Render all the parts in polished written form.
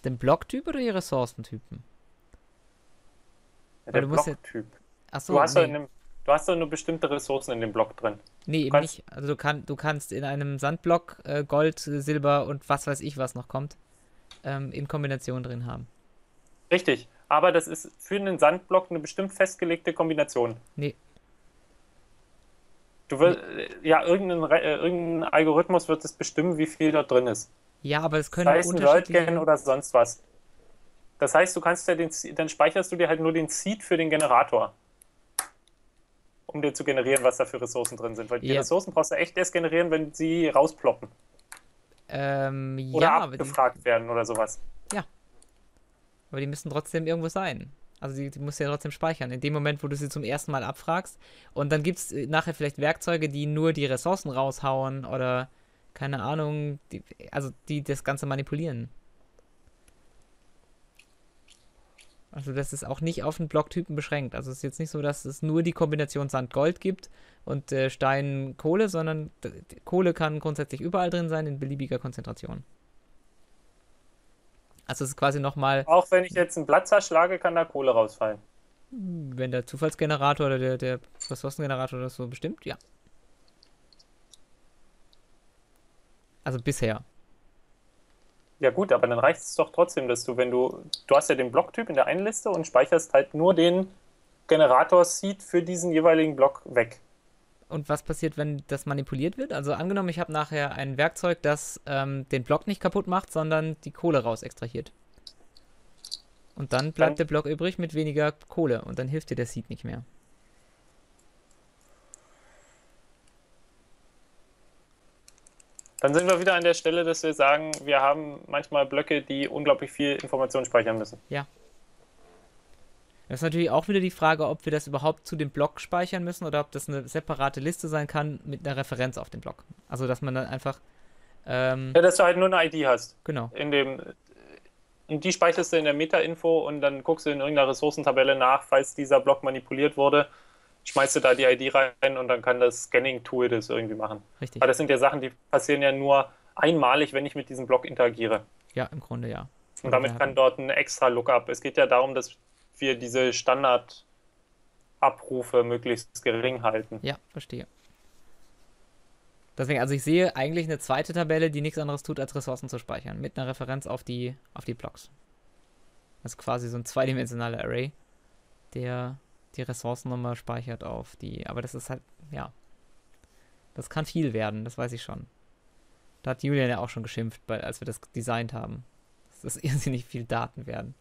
Den Blocktyp oder die Ressourcentypen? Ja, Weil der du musst ja. Blocktyp. Du Achso, hast doch nee. du hast doch nur bestimmte Ressourcen in dem Block drin. Nee, Du eben kannst, nicht. Also du kannst in einem Sandblock Gold, Silber und was weiß ich, was noch kommt, in Kombination drin haben. richtig, aber das ist für einen Sandblock eine bestimmt festgelegte Kombination. Nee, Du nee. will, ja, irgendein Algorithmus wird es bestimmen, wie viel da drin ist. Ja, aber es können Sei es ein Worldgen unterschiedliche. oder sonst was. Das heißt, du kannst ja dann speicherst du dir halt nur den Seed für den Generator, um dir zu generieren, was da für Ressourcen drin sind. Weil die Ja, Ressourcen brauchst du echt erst generieren, wenn sie rausploppen oder ja, abgefragt werden oder sowas. ja, aber die müssen trotzdem irgendwo sein. Also die musst du ja trotzdem speichern. In dem Moment, wo du sie zum ersten Mal abfragst. Und dann gibt es nachher vielleicht Werkzeuge, die nur die Ressourcen raushauen oder keine Ahnung, die das Ganze manipulieren. Also das ist auch nicht auf den Blocktypen beschränkt. Also es ist jetzt nicht so, dass es nur die Kombination Sand-Gold gibt und Stein-Kohle, sondern Kohle kann grundsätzlich überall drin sein, in beliebiger Konzentration. Also es ist quasi nochmal, Auch wenn ich jetzt ein Blatt zerschlage, kann da Kohle rausfallen. wenn der Zufallsgenerator oder der Ressourcengenerator das so bestimmt, ja. Also bisher. Ja gut, aber dann reicht es doch trotzdem, dass du hast ja den Blocktyp in der einen Liste und speicherst halt nur den Generator-Seed für diesen jeweiligen Block weg. Und was passiert, wenn das manipuliert wird? Also angenommen, ich habe nachher ein Werkzeug, das den Block nicht kaputt macht, sondern die Kohle raus extrahiert. Und dann bleibt Dann, der Block übrig mit weniger Kohle und dann hilft dir der Seed nicht mehr. dann sind wir wieder an der Stelle, dass wir sagen, wir haben manchmal Blöcke, die unglaublich viel Information speichern müssen. Ja. Das ist natürlich auch wieder die Frage, ob wir das überhaupt zu dem Block speichern müssen oder ob das eine separate Liste sein kann mit einer Referenz auf den Block. Also, dass man dann einfach, Ja, dass du halt nur eine ID hast. genau, In dem, und die speicherst du in der Meta-Info und dann guckst du in irgendeiner Ressourcentabelle nach, falls dieser Block manipuliert wurde, schmeißt du da die ID rein und dann kann das Scanning-Tool das irgendwie machen. richtig. Aber das sind ja Sachen, die passieren ja nur einmalig, wenn ich mit diesem Block interagiere. Ja, im Grunde ja. Und Oder damit kann dort ein extra Lookup. Es geht ja darum, dass wir diese Standardabrufe möglichst gering halten. ja, verstehe. Deswegen, also ich sehe eigentlich eine zweite Tabelle, die nichts anderes tut, als Ressourcen zu speichern, mit einer Referenz auf die Blocks. Also quasi so ein zweidimensionaler Array, der die Ressourcen nochmal speichert auf die. Aber das ist halt, ja, das kann viel werden, das weiß ich schon. Da hat Julian ja auch schon geschimpft, als wir das designt haben. Dass das irrsinnig viel Daten werden.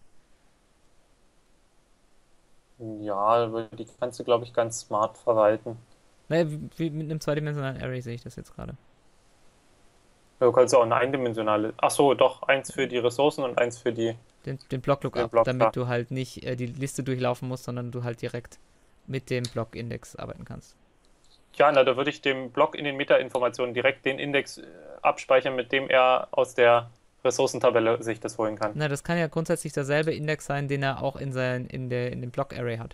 Ja, aber die kannst du, glaube ich, ganz smart verwalten. Naja, wie mit einem zweidimensionalen Array sehe ich das jetzt gerade. Du kannst auch eine eindimensionale. Ach so, doch, eins für die Ressourcen und eins Den für den Block-Lookup, Block da. damit du halt nicht die Liste durchlaufen musst, sondern du halt direkt mit dem Block-Index arbeiten kannst. Ja, na, da würde ich dem Block in den Meta-Informationen direkt den Index abspeichern, mit dem er aus der Ressourcentabelle sich das holen kann. Na, das kann ja grundsätzlich derselbe Index sein, den er auch in dem Block-Array hat.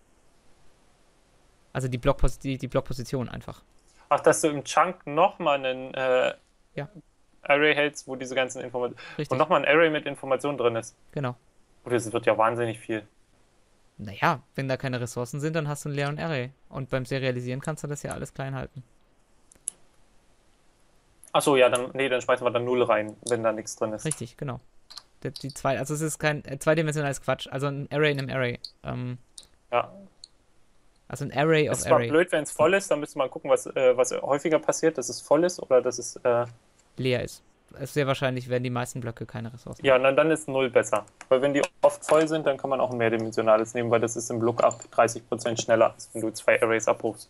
Also die Blockposition einfach. Ach, dass du im Chunk nochmal einen Ja, Array hältst, wo diese ganzen Informationen, wo richtig. nochmal ein Array mit Informationen drin ist. Genau. Oh, das wird ja wahnsinnig viel. Naja, wenn da keine Ressourcen sind, dann hast du einen leeren Array. Und beim Serialisieren kannst du das ja alles klein halten. Ach so, ja, dann, nee, dann schmeißen wir dann Null rein, wenn da nichts drin ist. Richtig, genau. Also es ist kein zweidimensionales Quatsch, also ein Array in einem Array. Ja. Also ein Array Es of ist zwar Array. blöd, wenn es voll ist, dann müsste man gucken, was häufiger passiert, dass es voll ist oder dass es, Leer ist. Es ist sehr wahrscheinlich, werden die meisten Blöcke keine Ressourcen ja, haben. dann ist Null besser. Weil wenn die oft voll sind, dann kann man auch ein mehrdimensionales nehmen, weil das ist im Lookup 30% schneller, als wenn du zwei Arrays abrufst.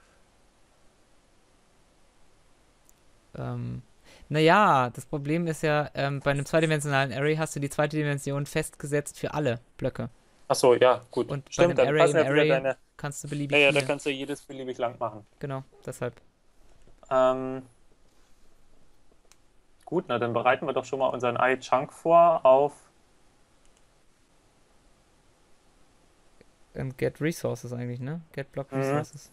Ähm, naja, das Problem ist ja, bei einem zweidimensionalen Array hast du die zweite Dimension festgesetzt für alle Blöcke. Ach so, ja, gut. Und bei Stimmt, einem dann Array passen im ja wieder Array deine. kannst du Ja, beliebig ja, da viele. kannst du jedes beliebig lang machen. Genau, deshalb. Ähm, gut, na dann bereiten wir doch schon mal unseren iChunk vor auf. Get Resources eigentlich, ne? Get Block Mhm. Resources.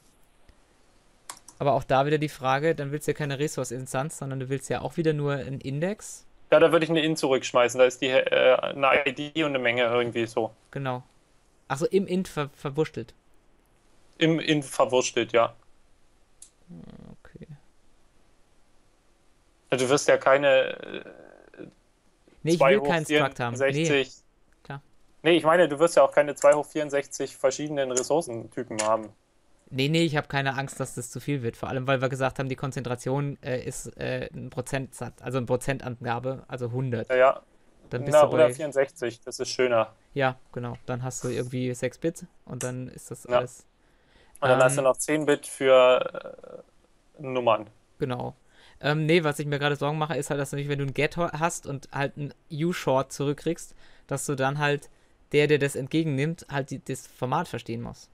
Aber auch da wieder die Frage, dann willst du ja keine Resource-Instanz, sondern du willst ja auch wieder nur einen Index. Ja, da würde ich eine int zurückschmeißen. Da ist eine ID und eine Menge irgendwie so. Genau. Achso, im int verwurschtelt. Im int verwurschtelt, ja. Okay. Also du wirst ja keine Nee, ich 2 will hoch keinen Struct haben. Nee, 64. klar. Nee, ich meine, du wirst ja auch keine 2 hoch 64 verschiedenen Ressourcentypen haben. Nee, ich habe keine Angst, dass das zu viel wird. Vor allem, weil wir gesagt haben, die Konzentration ist ein Prozentsatz, also eine Prozentangabe, also Ja, 100. ja. Dann bist du Na, oder bei, 64, das ist schöner. ja, genau. Dann hast du irgendwie 6 Bit und dann ist das Ja. alles. Und dann hast du Ähm, noch 10 Bit für Nummern. genau. Nee, was ich mir gerade Sorgen mache, ist halt, dass du nicht, wenn du ein Get hast und halt ein U-Short zurückkriegst, dass du dann halt der das entgegennimmt, halt das Format verstehen muss.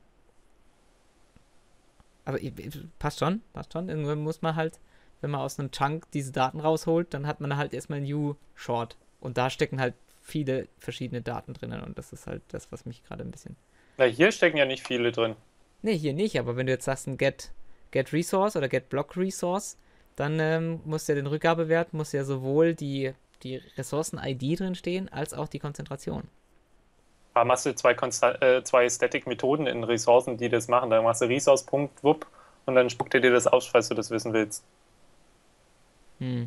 Aber passt schon, passt schon. Irgendwann muss man halt, wenn man aus einem Chunk diese Daten rausholt, dann hat man halt erstmal ein U-Short. Und da stecken halt viele verschiedene Daten drinnen. Und das ist halt das, was mich gerade ein bisschen. Na, hier stecken ja nicht viele drin. Nee, hier nicht, aber wenn du jetzt sagst, ein Get Resource oder Get Block Resource, dann muss ja den Rückgabewert, muss ja sowohl die Ressourcen-ID drin stehen, als auch die Konzentration. Da machst du zwei Static-Methoden in Ressourcen, die das machen. Da machst du Resource.wupp und dann spuckt er dir das aus, falls du das wissen willst. Hm.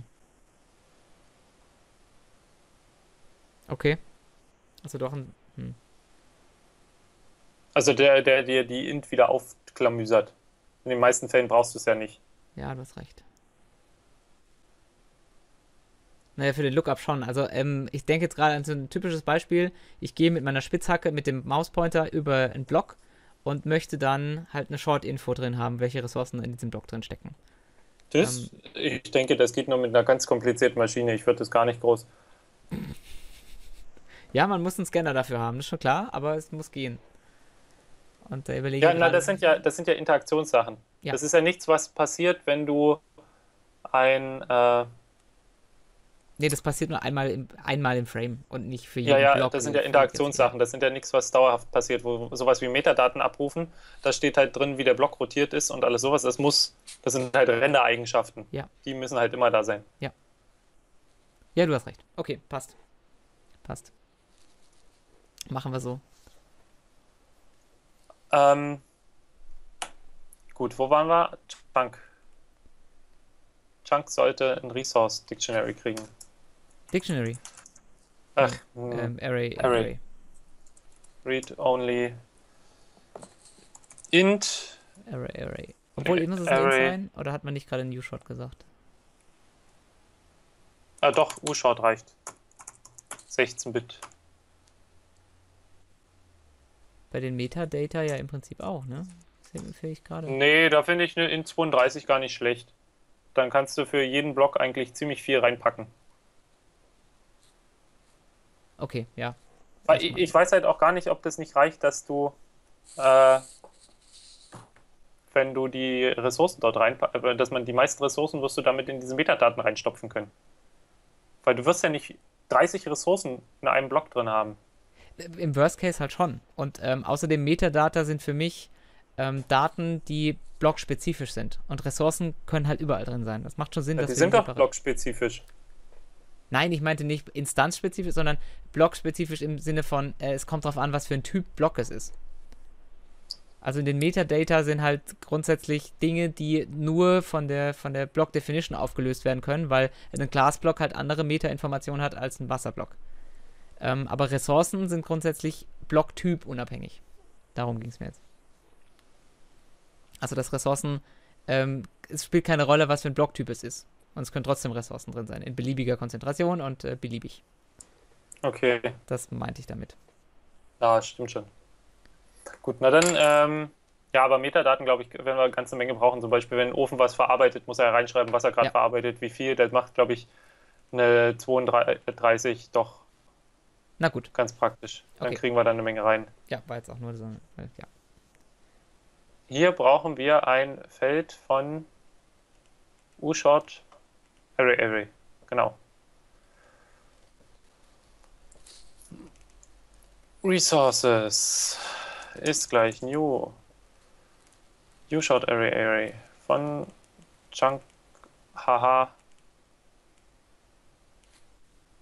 Okay. Also doch ein. Also der dir die int wieder aufklamüsert. In den meisten Fällen brauchst du es ja nicht. Ja, du hast recht. Naja, für den Lookup schon. Also, ich denke jetzt gerade an so ein typisches Beispiel. Ich gehe mit meiner Spitzhacke, mit dem Mauspointer über einen Block und möchte dann halt eine Short-Info drin haben, welche Ressourcen in diesem Block drin stecken. Ich denke, das geht nur mit einer ganz komplizierten Maschine. Ich würde das gar nicht groß. Ja, man muss einen Scanner dafür haben, das ist schon klar, aber es muss gehen. Und da überlege Ja, ich na, gerade. das sind ja Interaktionssachen. Ja. Das ist ja nichts, was passiert, wenn du ein, Nee, das passiert nur einmal im Frame und nicht für ja, jeden ja, Block. das sind ja Für ganz viele. Interaktionssachen. Das sind ja nichts, was dauerhaft passiert, wo sowas wie Metadaten abrufen. Da steht halt drin, wie der Block rotiert ist und alles sowas. Das sind halt Rendereigenschaften. Ja, Die müssen halt immer da sein. ja. Ja, du hast recht. Okay, passt. Passt. Machen wir so. Ähm, gut, wo waren wir? Chunk. Chunk sollte ein Resource Dictionary kriegen. Dictionary. Ach, Array. read only int Array. Obwohl, muss es ein Int array. sein? Oder hat man nicht gerade ein U-Shot gesagt? Doch, U-Short reicht. 16 Bit. Bei den Metadata ja im Prinzip auch, ne? Sehe ich gerade. Nee, da finde ich eine int 32 gar nicht schlecht. Dann kannst du für jeden Block eigentlich ziemlich viel reinpacken. Okay, ja. Weil ich weiß halt auch gar nicht, ob das nicht reicht, dass du, äh, wenn du die Ressourcen dort reinpackst, dass man die meisten Ressourcen wirst du damit in diese Metadaten reinstopfen können. Weil du wirst ja nicht 30 Ressourcen in einem Block drin haben. Im Worst Case halt schon. Und außerdem Metadata sind für mich Daten, die blockspezifisch sind. Und Ressourcen können halt überall drin sein. Das macht schon Sinn, Ja, dass die wir sind die doch separat. blockspezifisch. Nein, ich meinte nicht instanzspezifisch, sondern blockspezifisch im Sinne von, es kommt darauf an, was für ein Typ Block es ist. Also in den Metadata sind halt grundsätzlich Dinge, die nur von der Block Definition aufgelöst werden können, weil ein Glasblock halt andere Meta-Informationen hat als ein Wasserblock. Aber Ressourcen sind grundsätzlich Blocktyp unabhängig. Darum ging es mir jetzt. Also das Ressourcen, es spielt keine Rolle, was für ein Blocktyp es ist. Und es können trotzdem Ressourcen drin sein, in beliebiger Konzentration und beliebig. Okay, Das meinte ich damit. ja, stimmt schon. Gut, na dann, ja, aber Metadaten, glaube ich, werden wir eine ganze Menge brauchen. Zum Beispiel, wenn ein Ofen was verarbeitet, muss er reinschreiben, was er gerade Ja. verarbeitet, wie viel. Das macht, glaube ich, eine 32 doch Na gut, ganz praktisch. Dann Okay. kriegen wir da eine Menge rein. ja, war jetzt auch nur so. Ja. Hier brauchen wir ein Feld von U-Short Array. Genau. Resources ist gleich new. U-Short Array von Chunk. Haha.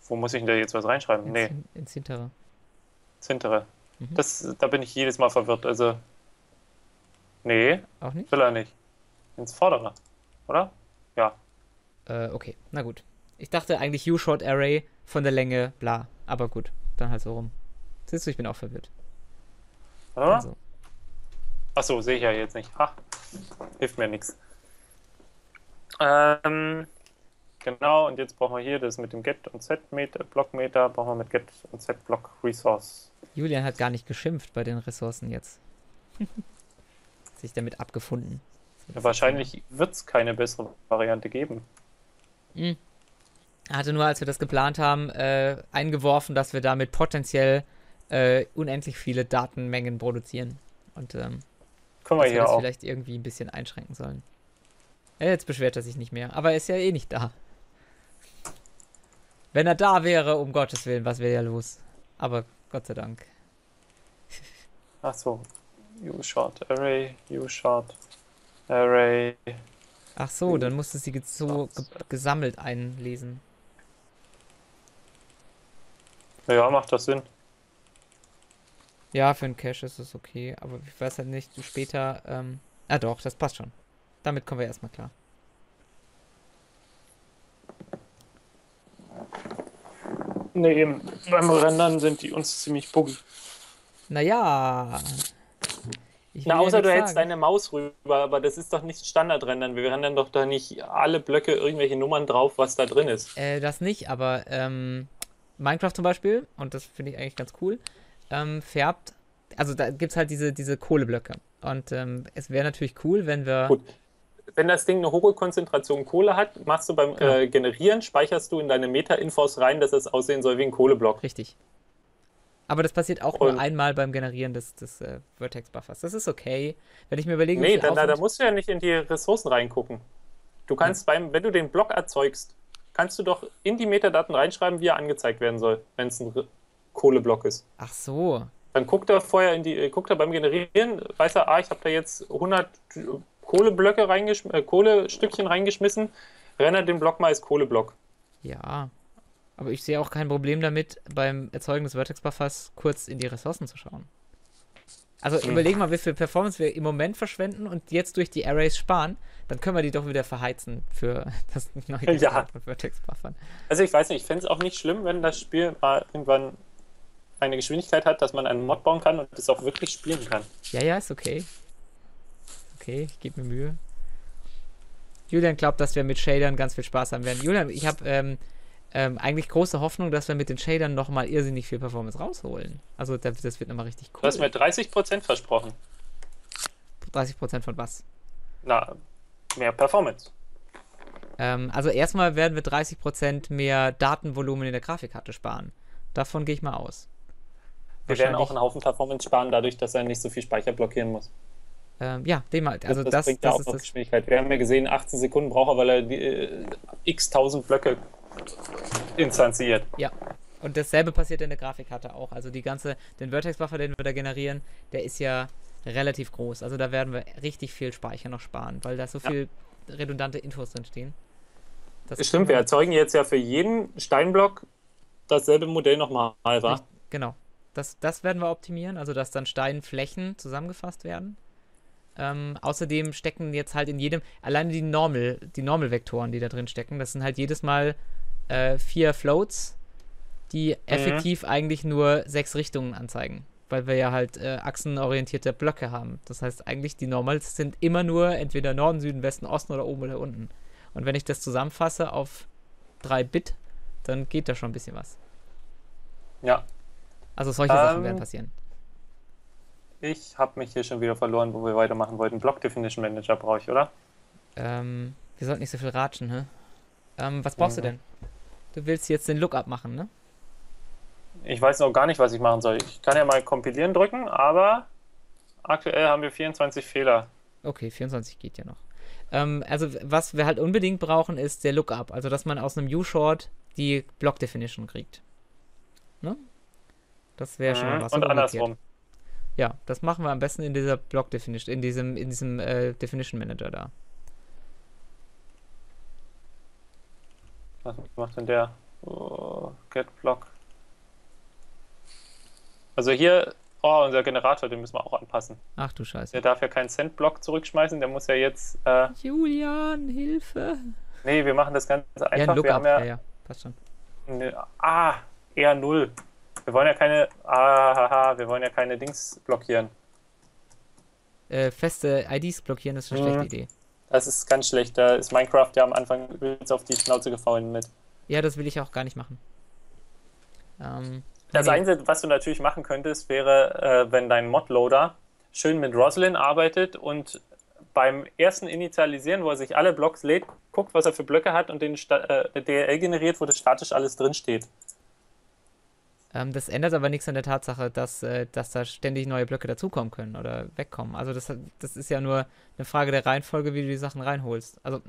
Wo muss ich denn da jetzt was reinschreiben? Nee, Ins Hintere. ins Hintere. Mhm. Da bin ich jedes Mal verwirrt. Also, nee, Auch nicht? will er nicht. Ins Vordere, oder? Ja. Okay, na gut. Ich dachte eigentlich U-Short Array von der Länge, bla. Aber gut, dann halt so rum. Siehst du, ich bin auch verwirrt. Warte mal. Also, Achso, sehe ich ja jetzt nicht. Ha, hilft mir nichts. Genau, und jetzt brauchen wir hier das mit dem Get und Set Meter, Blockmeter, brauchen wir mit Get und Set Block Resource. Julian hat gar nicht geschimpft bei den Ressourcen jetzt. Sich damit abgefunden. Ja, wahrscheinlich wird es keine bessere Variante geben. Er hatte nur, als wir das geplant haben, eingeworfen, dass wir damit potenziell unendlich viele Datenmengen produzieren. Und Können dass wir wir hier das auch. vielleicht irgendwie ein bisschen einschränken sollen. Jetzt beschwert er sich nicht mehr, aber er ist ja eh nicht da. Wenn er da wäre, um Gottes Willen, was wäre ja los? Aber Gott sei Dank. Achso. U-Short Array, U-Short Array. Ach so, dann musste sie so gesammelt einlesen. Ja, macht das Sinn. Ja, für einen Cache ist es okay, aber ich weiß halt nicht, später, doch, das passt schon. Damit kommen wir erstmal klar. Nee, eben. Beim Rendern sind die uns ziemlich buggy. Naja. Ich will Na, ja außer nichts du hältst sagen. deine Maus rüber, aber das ist doch nicht Standardrendern. Wir rendern doch da nicht alle Blöcke irgendwelche Nummern drauf, was da drin ist. Das nicht, aber Minecraft zum Beispiel, und das finde ich eigentlich ganz cool, färbt, also da gibt es halt diese Kohleblöcke. Und es wäre natürlich cool, wenn wir. Gut. Wenn das Ding eine hohe Konzentration Kohle hat, machst du beim Genau. Generieren, speicherst du in deine Meta-Infos rein, dass es aussehen soll wie ein Kohleblock. Richtig. Aber das passiert auch Und- nur einmal beim Generieren des Vertex-Buffers. Das ist okay. Wenn ich mir überlege, wie Nee, viel da Aufwand... musst du ja nicht in die Ressourcen reingucken. Du kannst wenn du den Block erzeugst, kannst du doch in die Metadaten reinschreiben, wie er angezeigt werden soll, wenn es ein Kohleblock ist. Ach so. Dann guckt er vorher guckt er beim Generieren, weiß er, ich habe da jetzt 100 Kohleblöcke Kohlestückchen reingeschmissen, renne den Block mal als Kohleblock. Ja. Aber ich sehe auch kein Problem damit, beim Erzeugen des Vertex-Buffers kurz in die Ressourcen zu schauen. Also überleg mal, wie viel Performance wir im Moment verschwenden und jetzt durch die Arrays sparen, dann können wir die doch wieder verheizen für das neue Ja. von Vertex-Buffern. Also ich weiß nicht, ich fände es auch nicht schlimm, wenn das Spiel mal irgendwann eine Geschwindigkeit hat, dass man einen Mod bauen kann und das auch wirklich spielen kann. Ja, ist okay. Okay, ich gebe mir Mühe. Julian glaubt, dass wir mit Shadern ganz viel Spaß haben werden. Julian, ich habe eigentlich große Hoffnung, dass wir mit den Shadern nochmal irrsinnig viel Performance rausholen. Also das wird nochmal richtig cool. Du hast mir 30% versprochen. 30% von was? Na, mehr Performance. Also erstmal werden wir 30% mehr Datenvolumen in der Grafikkarte sparen. Davon gehe ich mal aus. Wir werden auch einen Haufen Performance sparen, dadurch, dass er nicht so viel Speicher blockieren muss. Ja, dem halt. Also das bringt ja auch ist noch das. Geschwindigkeit. Wir haben ja gesehen, 18 Sekunden braucht er, weil er die, x-tausend Blöcke instanziert. Ja. Und dasselbe passiert in der Grafikkarte auch. Also den Vertex-Buffer, den wir da generieren, der ist ja relativ groß. Also da werden wir richtig viel Speicher noch sparen, weil da so viel redundante Infos drin stehen. Das Stimmt, wir erzeugen jetzt ja für jeden Steinblock dasselbe Modell nochmal, wa? Genau. Das werden wir optimieren, also dass dann Steinflächen zusammengefasst werden. Außerdem stecken jetzt halt in jedem, alleine die Normal-Vektoren, die da drin stecken, das sind halt jedes Mal 4 Floats, die effektiv eigentlich nur 6 Richtungen anzeigen, weil wir ja halt achsenorientierte Blöcke haben. Das heißt eigentlich, die Normals sind immer nur entweder Norden, Süden, Westen, Osten oder oben oder unten. Und wenn ich das zusammenfasse auf 3 Bit, dann geht da schon ein bisschen was. Ja. Also solche Sachen werden passieren. Ich habe mich hier schon wieder verloren, wo wir weitermachen wollten. Block Definition Manager brauche ich, oder? Wir sollten nicht so viel ratschen, hä? Was brauchst du denn? Du willst jetzt den Lookup machen, ne? Ich weiß noch gar nicht, was ich machen soll. Ich kann ja mal kompilieren drücken, aber aktuell haben wir 24 Fehler. Okay, 24 geht ja noch. Also was wir halt unbedingt brauchen, ist der Lookup. Also dass man aus einem U-Short die Block Definition kriegt. Ne? Das wäre schon mal was. Und andersrum. Ja, das machen wir am besten in dieser Block Definition, in diesem Definition Manager da. Was macht denn der? Get Block. Also hier, unser Generator, den müssen wir auch anpassen. Ach du Scheiße. Der darf ja keinen Send-Block zurückschmeißen, der muss ja jetzt. Julian, Hilfe! Nee, wir machen das ganz einfach. Ja, ein wir Lookup, haben passt schon. eher 0. Wir wollen ja wir wollen ja keine Dings blockieren. Feste IDs blockieren ist eine schlechte Idee. Das ist ganz schlecht. Da ist Minecraft ja am Anfang übelst auf die Schnauze gefallen mit. Ja, das will ich auch gar nicht machen. Das Einzige, was du natürlich machen könntest, wäre, wenn dein Modloader schön mit Roslyn arbeitet und beim ersten Initialisieren, wo er sich alle Blocks lädt, guckt, was er für Blöcke hat und den DLL generiert, wo das statisch alles drin steht. Das ändert aber nichts an der Tatsache, dass da ständig neue Blöcke dazukommen können oder wegkommen. Also das ist ja nur eine Frage der Reihenfolge, wie du die Sachen reinholst. Also,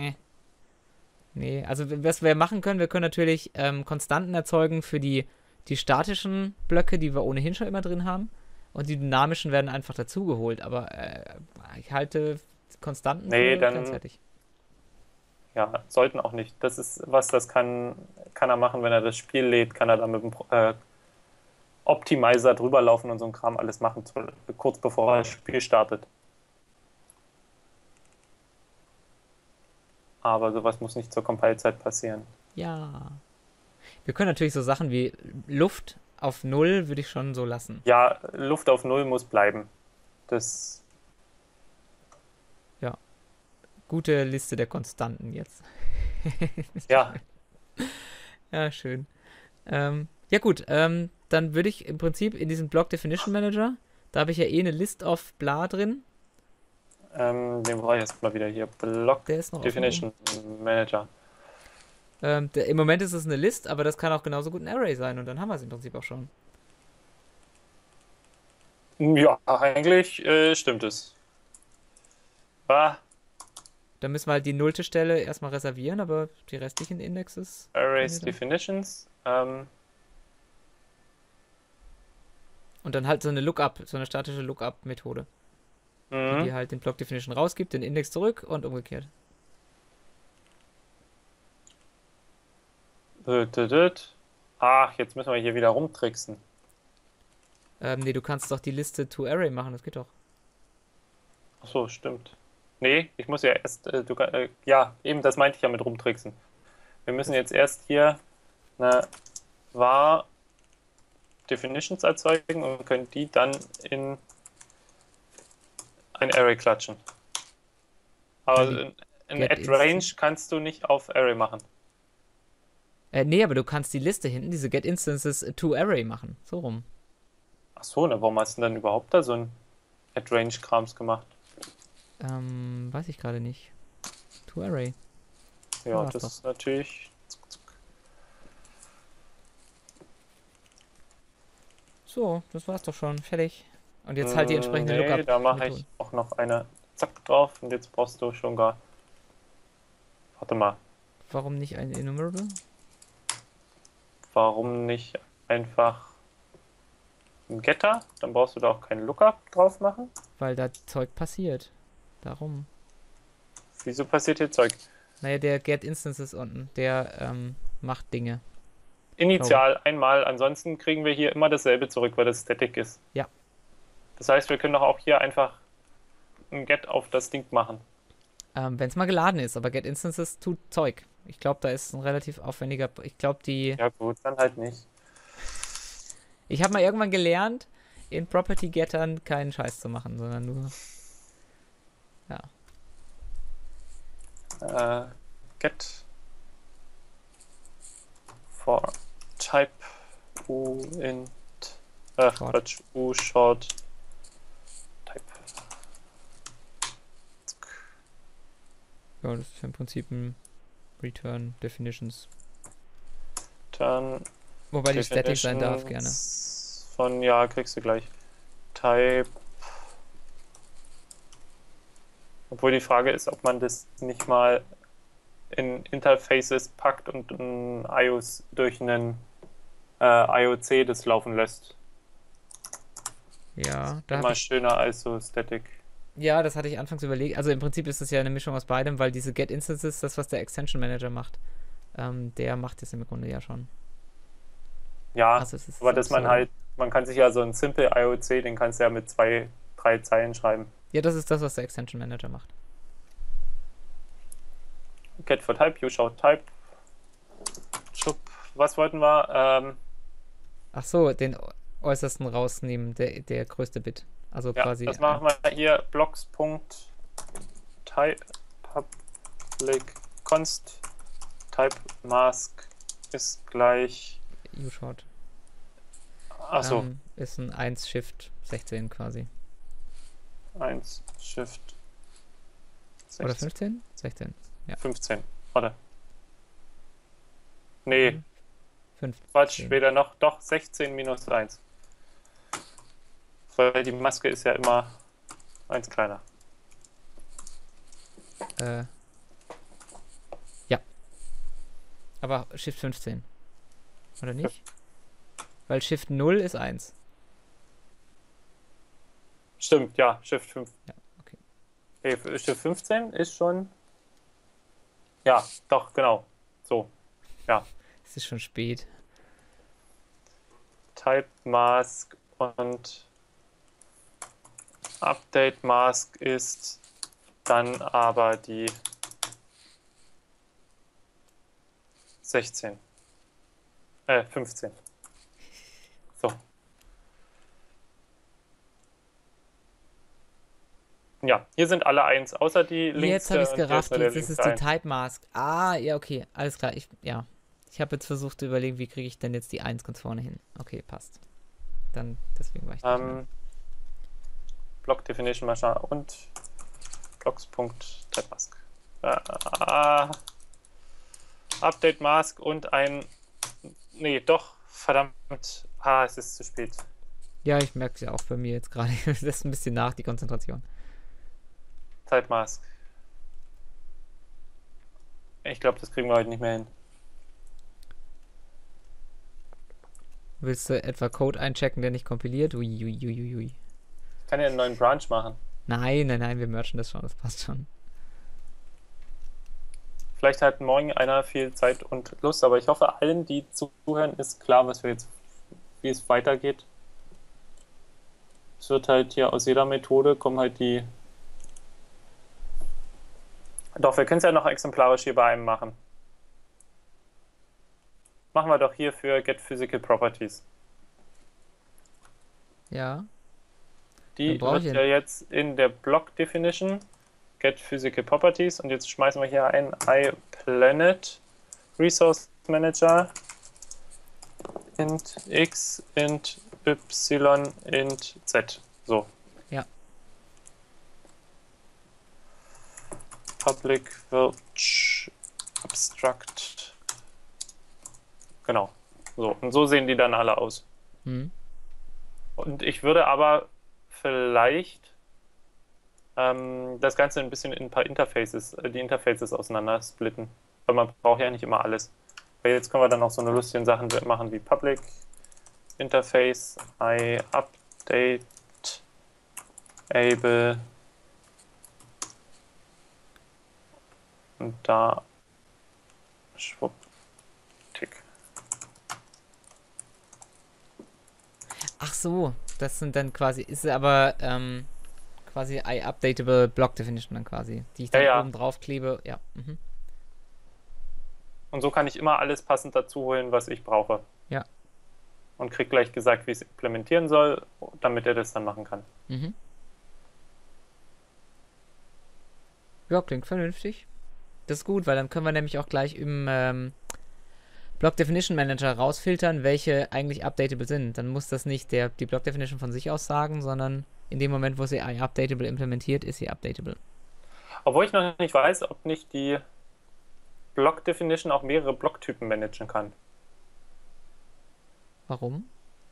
nee. Also was wir machen können, wir können natürlich Konstanten erzeugen für die statischen Blöcke, die wir ohnehin schon immer drin haben. Und die dynamischen werden einfach dazugeholt. Aber ich halte Konstanten für grenzwertig. Ja, sollten auch nicht. Das ist was, das kann er machen, wenn er das Spiel lädt, kann er dann mit dem Optimizer drüber laufen und so ein Kram alles machen, kurz bevor er das Spiel startet. Aber sowas muss nicht zur Compile-Zeit passieren. Ja. Wir können natürlich so Sachen wie Luft auf 0 würde ich schon so lassen. Ja, Luft auf 0 muss bleiben. Das. Ja. Gute Liste der Konstanten jetzt. Ja. Ja, schön. Ja gut, dann würde ich im Prinzip in diesem Block Definition Manager, da habe ich ja eine List of bla drin. Den brauche ich jetzt mal wieder hier. Block Der ist noch Definition Manager. Im Moment ist es eine List, aber das kann auch genauso gut ein Array sein und dann haben wir es im Prinzip auch schon. Ja, eigentlich stimmt es. Dann müssen wir halt die nullte Stelle erstmal reservieren, aber die restlichen Indexes. Arrays Definitions. Und dann halt so eine Lookup, so eine statische Lookup-Methode. Die halt den Block Definition rausgibt, den Index zurück und umgekehrt. Jetzt müssen wir hier wieder rumtricksen. Nee, du kannst doch die Liste to Array machen, das geht doch. Achso, stimmt. Nee, ich muss ja erst, ja, eben das meinte ich ja mit rumtricksen. Wir müssen jetzt erst hier eine var Definitions erzeugen und können die dann in ein Array klatschen. Aber ein add-range kannst du nicht auf Array machen. Nee, aber du kannst die Liste hinten, diese get instances to Array machen. So rum. Achso, warum hast du denn überhaupt da so ein add-range-Krams gemacht? Weiß ich gerade nicht. To Array. Ja, das ist natürlich. So, das war's doch schon. Fertig. Und jetzt halt die entsprechende Lookup. Da mache ich auch noch eine Zack drauf und jetzt brauchst du schon gar. Warte mal. Warum nicht ein Enumerable? Warum nicht einfach ein Getter? Dann brauchst du da auch keinen Lookup drauf machen. Weil da Zeug passiert. Darum. Wieso passiert hier Zeug? Naja, der Get Instances unten, der macht Dinge. Initial einmal, ansonsten kriegen wir hier immer dasselbe zurück, weil das Static ist. Ja. Das heißt, wir können doch auch hier einfach ein Get auf das Ding machen. Wenn es mal geladen ist, aber Get Instances tut Zeug. Ich glaube, da ist ein relativ aufwendiger. Ich glaube, Ja, gut, dann halt nicht. Ich habe mal irgendwann gelernt, in Property-Gettern keinen Scheiß zu machen, sondern nur. Ja. Get for type u int. Quatsch, u short type. Ja, das ist im Prinzip ein Return Definitions. Dann wobei die Static sein darf, gerne. Ja, kriegst du gleich. Type. Obwohl die Frage ist, ob man das nicht mal in Interfaces packt und ein IOS durch einen IOC das laufen lässt. Ja, da immer schöner als so Static. Ja, das hatte ich anfangs überlegt. Also im Prinzip ist es ja eine Mischung aus beidem, weil diese Get Instances, das was der Extension Manager macht. der macht es im Grunde ja schon. Ja, Also es ist aber dass man so, halt, man kann sich ja so ein Simple IOC, den kannst du ja mit 2, 3 Zeilen schreiben. ja, das ist das, was der Extension Manager macht. Get for Type, you show Type. Schub. Was wollten wir? Ach so, den äußersten rausnehmen, der größte Bit. Also Ja, quasi. das machen wir hier. Blocks.type public const type mask ist gleich. U-Short. Achso, Ist ein 1 Shift 16 quasi. 1 Shift Oder 16, 15? 16. Ja. 15. Oder? Nee, 5. Quatsch, später noch. Doch, 16 minus 1. Weil die Maske ist ja immer 1 kleiner. Ja. Aber Shift 15. Oder nicht? Weil Shift 0 ist 1. Stimmt, ja, Shift 5. Ja, okay. Okay, Shift 15 ist schon. Ja, doch, genau. So, ja. Es ist schon spät. Type Mask und Update Mask ist dann aber die 16. 15. So. Ja, hier sind alle 1, außer die links. Jetzt habe ich es und hier gerafft. nur der Jetzt ist es linke die 1. Type Mask. Ah, ja, okay. Alles klar. Ich habe jetzt versucht zu überlegen, wie kriege ich denn jetzt die 1 ganz vorne hin. Okay, passt. Dann, deswegen war ich nicht Block Definition Mascha und blocks.typemask. Update Mask und ein. Nee, doch, verdammt. Es ist zu spät. Ja, ich merke es ja auch bei mir jetzt gerade. Das ist ein bisschen nach, die Konzentration. Type Mask. Ich glaube, das kriegen wir heute nicht mehr hin. Willst du etwa Code einchecken, der nicht kompiliert? Ui. Ich kann ja einen neuen Branch machen. Nein, wir merchen das schon, das passt schon. Vielleicht hat morgen einer viel Zeit und Lust, aber ich hoffe, allen, die zuhören, ist klar, wie es weitergeht. Es wird halt hier aus jeder Methode kommen halt die. Doch, wir können es ja noch exemplarisch hier bei einem machen. Machen wir doch hier für Get Physical Properties. Ja. Die Dann brauche wird ich ja jetzt in der Block Definition Get Physical Properties und jetzt schmeißen wir hier ein iPlanet Resource Manager int x int y int z. So. Ja. Public Virtual Abstract. Genau. So. Und so sehen die dann alle aus. Und ich würde aber vielleicht das Ganze ein bisschen in ein paar Interfaces, die Interfaces auseinander splitten. Weil man braucht ja nicht immer alles. Weil jetzt können wir dann auch so eine lustigen Sachen machen wie Public Interface, iUpdate, Able und da schwupp, tick. Ach so, das sind dann quasi, ist aber quasi iUpdatable Block Definition dann quasi, die ich dann Ja. oben drauf klebe. Ja. Und so kann ich immer alles passend dazu holen, was ich brauche. Ja. Und krieg gleich gesagt, wie ich es implementieren soll, damit er das dann machen kann. Ja, klingt vernünftig. Das ist gut, weil dann können wir nämlich auch gleich im Block Definition Manager rausfiltern, welche eigentlich updatable sind. Dann muss das nicht die Block Definition von sich aus sagen, sondern in dem Moment, wo sie iUpdatable implementiert, ist sie updatable. Obwohl ich noch nicht weiß, ob nicht die Block Definition auch mehrere Blocktypen managen kann. Warum?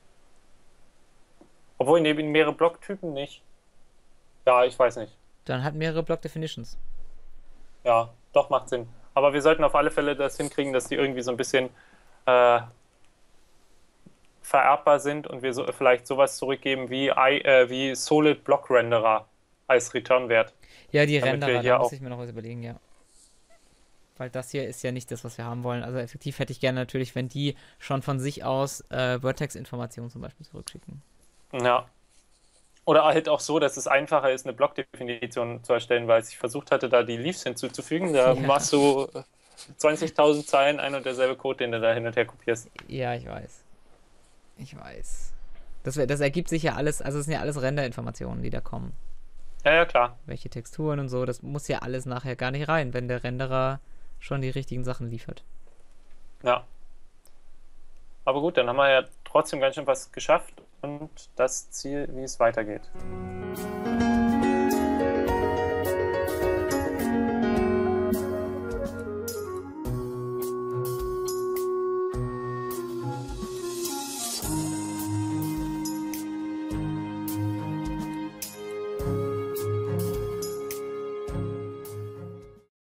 Obwohl neben mehrere Blocktypen nicht. Ja, ich weiß nicht. Dann hat mehrere Block Definitions. Ja, doch, macht Sinn. Aber wir sollten auf alle Fälle das hinkriegen, dass die irgendwie so ein bisschen vererbbar sind und wir vielleicht sowas zurückgeben wie Solid Block Renderer als Return-Wert. Ja, die Damit wir Renderer, hier da muss auch- ich mir noch was überlegen, ja. Weil das hier ist ja nicht das, was wir haben wollen. Also effektiv hätte ich gerne natürlich, wenn die schon von sich aus Vertex-Informationen zum Beispiel zurückschicken. Ja. Oder halt auch so, dass es einfacher ist, eine Blockdefinition zu erstellen, weil ich versucht hatte, da die Leaves hinzuzufügen. Da Ja. machst du 20.000 Zeilen ein und derselbe Code, den du da hin und her kopierst. Ja, ich weiß. Ich weiß. Das ergibt sich ja alles, also es sind ja alles Renderinformationen, die da kommen. Ja, ja, klar. Welche Texturen und so, das muss ja alles nachher gar nicht rein, wenn der Renderer schon die richtigen Sachen liefert. Ja. Aber gut, dann haben wir ja trotzdem ganz schön was geschafft und das Ziel, wie es weitergeht.